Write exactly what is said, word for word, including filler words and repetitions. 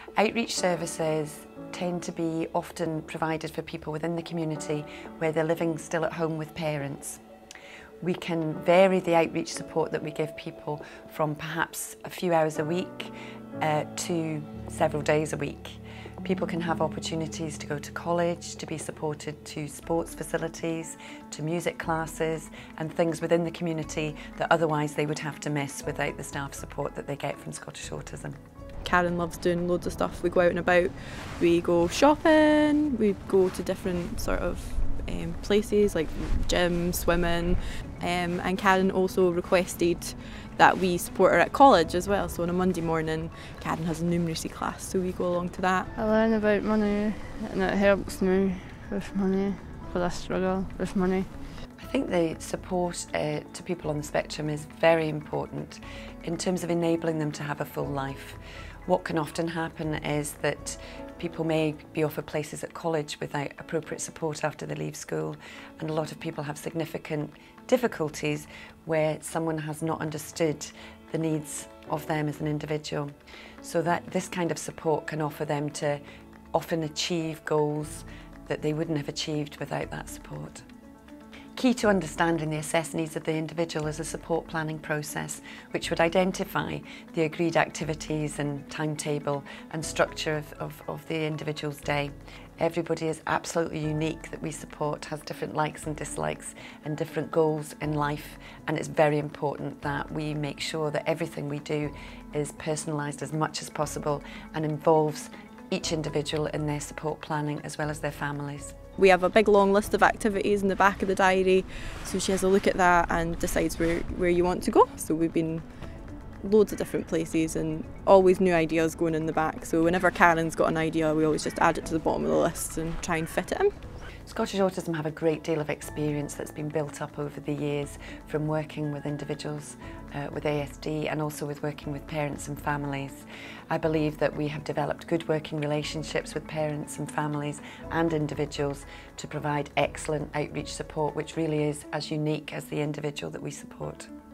Outreach services tend to be often provided for people within the community where they're living still at home with parents. We can vary the outreach support that we give people from perhaps a few hours a week uh, to several days a week. People can have opportunities to go to college, to be supported to sports facilities, to music classes and things within the community that otherwise they would have to miss without the staff support that they get from Scottish Autism. Karen loves doing loads of stuff. We go out and about, we go shopping, we go to different sort of um, places like gym, swimming, um, and Karen also requested that we support her at college as well. So on a Monday morning, Karen has a numeracy class, so we go along to that. I learn about money and it helps me with money because I struggle with money. I think the support uh, to people on the spectrum is very important in terms of enabling them to have a full life. What can often happen is that people may be offered places at college without appropriate support after they leave school, and a lot of people have significant difficulties where someone has not understood the needs of them as an individual. So that this kind of support can offer them to often achieve goals that they wouldn't have achieved without that support. Key to understanding the assessed needs of the individual is a support planning process which would identify the agreed activities and timetable and structure of, of, of the individual's day. Everybody is absolutely unique that we support, has different likes and dislikes and different goals in life, and it's very important that we make sure that everything we do is personalised as much as possible and involves each individual in their support planning as well as their families. We have a big long list of activities in the back of the diary, so she has a look at that and decides where, where you want to go. So we've been loads of different places and always new ideas going in the back. So whenever Karen's got an idea, we always just add it to the bottom of the list and try and fit it in. Scottish Autism have a great deal of experience that's been built up over the years from working with individuals uh, with A S D and also with working with parents and families. I believe that we have developed good working relationships with parents and families and individuals to provide excellent outreach support, which really is as unique as the individual that we support.